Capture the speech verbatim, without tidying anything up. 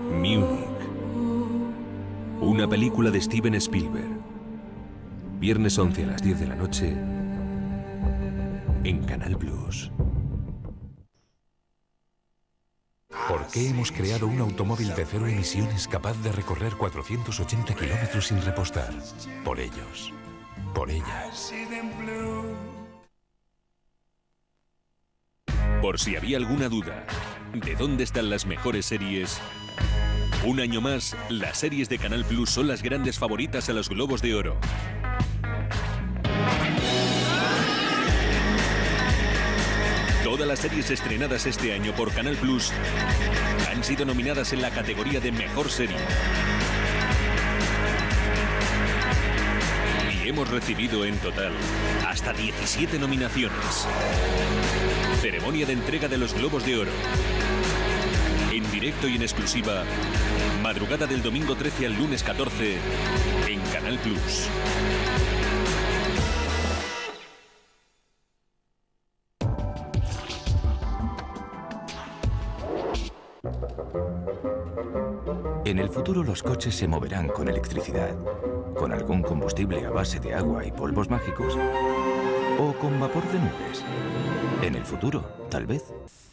Múnich. Una película de Steven Spielberg. Viernes once a las diez de la noche en Canal Plus. ¿Por qué hemos creado un automóvil de cero emisiones capaz de recorrer cuatrocientos ochenta kilómetros sin repostar? Por ellos. Por ellas. Por si había alguna duda, ¿de dónde están las mejores series? Un año más, las series de Canal Plus son las grandes favoritas a los Globos de Oro. Todas las series estrenadas este año por Canal Plus han sido nominadas en la categoría de Mejor Serie. Y hemos recibido en total hasta diecisiete nominaciones. Ceremonia de entrega de los Globos de Oro. En directo y en exclusiva, madrugada del domingo trece al lunes catorce en Canal Plus. En el futuro los coches se moverán con electricidad, con algún combustible a base de agua y polvos mágicos, o con vapor de nubes. En el futuro, tal vez.